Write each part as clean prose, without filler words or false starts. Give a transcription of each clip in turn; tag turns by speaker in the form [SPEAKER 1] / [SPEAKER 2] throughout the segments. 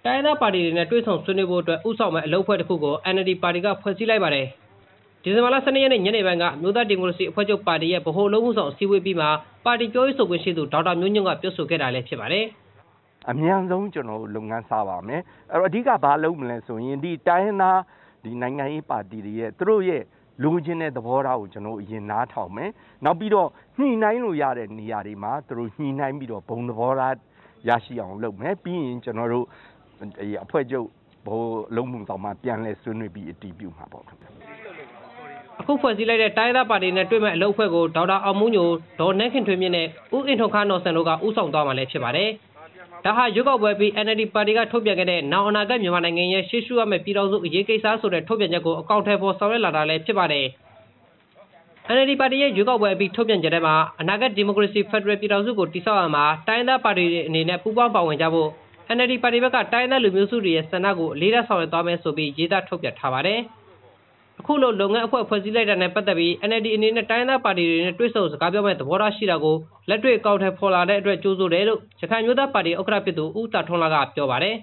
[SPEAKER 1] တိုင်းသားပါတီတွေနဲ့တွေ့ဆုံဆွေးနွေးဖို့အတွက်ဥဆောင်မဲ့အလုပ်အဖွဲ့တစ်ခုကို NLD ပါတီကဖွဲ့စည်းလိုက်ပါတယ်။ဒီဇင်ဘာလ12ရက်နေ့ညနေပိုင်းကမြို့သားဒီမိုကရေစီအဖွဲ့ချုပ်ပါတီရဲ့ဗဟိုအလုပ်မှုဆောင်အစည်းအဝေးပြီးမှပါတီပြောရေးဆိုခွင့်ရှိသူဒေါက်တာမျိုးညွန့်ကပြောဆိုခဲ့တာလည်းဖြစ်ပါတယ်
[SPEAKER 2] ။အမြန်ဆုံးကျွန်တော်လုပ်ငန်းစားပါမယ်။အဲ့တော့အဓိကဘာလုပ်မလဲဆိုရင်ဒီတိုင်းသားဒီနိုင်ငံရေးပါတီတွေရဲ့သူတို့ရဲ့လိုချင်တဲ့သဘောထားကိုကျွန်တော်အရင်နားထောင်မယ်။နောက်ပြီးတော့ညှိနှိုင်းလို့ရတဲ့နေရာတွေမှာသူတို့ညှိနှိုင်းပြီးတော့ဘုံသဘောထားရရှိအောင်လုပ်မယ်။ပြီးရင်ကျွန်တော်တို့အဖွဲ့ချုပ်ဘိုးလုံးမှုဆောင်မှပြန်လဲဆွေးနွေးပြီးအတည်ပြုမှာပေါ့ခင်ဗျ
[SPEAKER 1] ။အခုဖွဲ့စည်းလိုက်တဲ့တိုင်းသားပါတီနဲ့တွေ့မဲ့အလုပ်အဖွဲ့ကိုဒေါက်တာအောင်မိုးညိုဒေါ်နန်းခင်ထွေးမြင့်နဲ့ဦးအင်ထွန်းခါနော်ဆန်တို့ကဥဆောင်သွားမှာလည်းဖြစ်ပါတယ်။ဒါဟာရွေးကောက်ပွဲပြီး NLD ပါတီကထုတ်ပြန်ခဲ့တဲ့နောင်အနာဂတ်မြန်မာနိုင်ငံရဲ့ရှေ့ရှုရမယ့်ပြည်ထောင်စုအရေးကိစ္စဆိုတဲ့ထုတ်ပြန်ချက်ကိုအကောင့်ထဲပေါ်ဆောင်ရွက်လာတာလည်းဖြစ်ပါတယ်။ NLD ပါတီရဲ့ရွေးကောက်ပွဲပြီးထုတ်ပြန်ချက်ထဲမှာအနာဂတ်ဒီမိုကရေစီဖက်ဒရယ်ပြည်ထောင်စုကိုတည်ဆောက်ရမှာတိုင်းသားပါတီတွေအနေနဲ့ပူးပေါင်းပါဝင်ကြဖို့NLD ပါတီဘက်ကတိုင်းသားလူမျိုးစုတွေရဲ့ဆန္ဒကိုအလေးထားဆောင်ရွက်သွားမယ်ဆိုပြီးရေးသားထုတ်ပြန်ထားပါတယ်။အခုလိုလုပ်ငန်းအဖွဲ့ဖွဲ့စည်းလိုက်တာနဲ့ပတ်သက်ပြီး NLD အနေနဲ့တိုင်းသားပါတီတွေနဲ့တွဲဆုံစကားပြောမဲ့သဘောထားရှိတာကိုလက်တွေ့အကောင့်ထဲပေါ်လာတဲ့အတွက်ကြိုးဆိုတယ်လို့ရခိုင်မျိုးသားပါတီဥက္ကဋ္ဌဖြစ်သူဦးတာထွန်းလာကပြောပါတယ်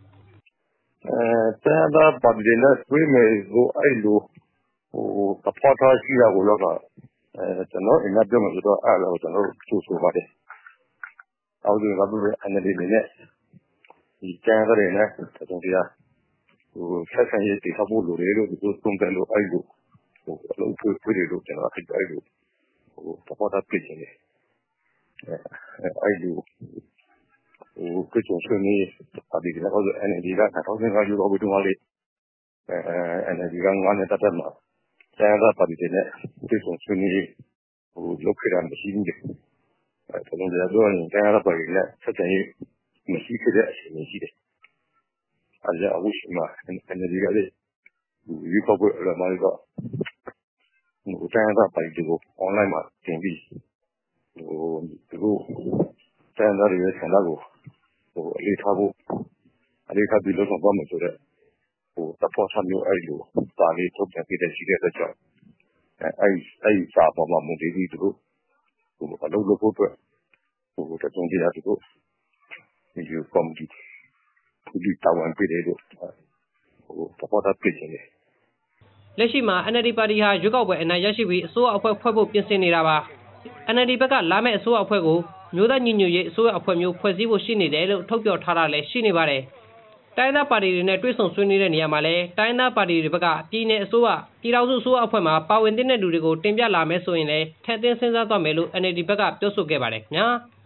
[SPEAKER 3] ။တိုင်းသားပါတီတွေနဲ့တွဲမယ်လို့အဲ့လိုသဘောထားရှိတာကိုတော့ကျွန်တော်အင်္ဂါပြောမှဆိုတော့အဲ့လိုကျွန်တော်ကြိုးဆိုပါတယ်။အောက်ဒီကဘယ် NLD နဲ့ဒီကျန်တဲ့နဲ့တုံးတရားဆက်ဆံရေးတည်ဆောက်ဖို့လိုတယ်လို့ဒီလိုသုံးတယ်လို့အဲ့လိုအလုပ်ဖွင့်တယ်လို့ကျွန်တော်အဲ့လိုသဘောထားပြည့်နေတယ်အဲ့လိုကိုကျုံဆွေးနွေးပါတီကတော့ NLD က2005ယူတော့ဘယ်သူမှလေNLD ကငါးနဲ့တက်မှာကျန်တဲ့ပါတီတွေနဲ့ကိုကျုံဆွေးနွေးလုပ်ခဲ့တာမရှိဘူးလေအဲ့တုံးတရားပြောရင်ကျန်တဲ့ပါတီနဲ့ဆက်ဆံရေးမရှိခဲ့တဲ့အချိန်ရှိတယ်။အဲ့ဒါအဝိရှိမှာ NLD ကလေဒီကောက်ပွဲအမှန်တော့တိုင်းသားပါတီကို online မှာတင်ပြီးသူတို့တိုင်းသားတွေရဲ့ဆန္ဒကိုအလေးထားဖို့အလေးထားပြီးလုပ်ဆောင်ပါမယ်ဆိုတော့သဘောထားမျိုးအဲ့လိုပါလေးထုတ်ပြန်ပြတဲ့ရှိတဲ့အတွက်ကြောင့်အဲ့စာပေါ်မှာမူတည်ပြီးသူတို့အလုပ်လုပ်ဖို့အတွက်တုံးတရားသူတို့ဒီကော်မတီဒီတာဝန်ပေးတယ်လို့သဘောထားပြည့်နေတယ်
[SPEAKER 1] လက်ရှိမှာ NLD ပါတီဟာရွေးကောက်ပွဲအနိုင်ရရှိပြီးအစိုးရအဖွဲ့ဖွဲ့ဖို့ပြင်ဆင်နေတာပါ NLD ဘက်ကလာမယ့်အစိုးရအဖွဲ့ကိုမျိုးသားညီညွတ်ရေးအစိုးရအဖွဲ့မျိုးဖွဲ့စည်းဖို့ရှိနေတယ်လို့ထုတ်ပြောထားတာလည်းရှိနေပါတယ်တိုင်းသားပါတီတွေနဲ့တွဲဆုံဆွေးနွေးတဲ့နေရာမှာလည်းတိုင်းသားပါတီတွေဘက်ကပြည်내အစိုးရပြည်ထောင်စုအစိုးရအဖွဲ့မှာပါဝင်တဲ့လူတွေကိုတင်ပြလာမယ်ဆိုရင်လည်းထည့်သွင်းစဉ်းစားသွားမယ်လို့ NLD ဘက်ကပြောဆိုခဲ့ပါတယ်ခင်ဗျာ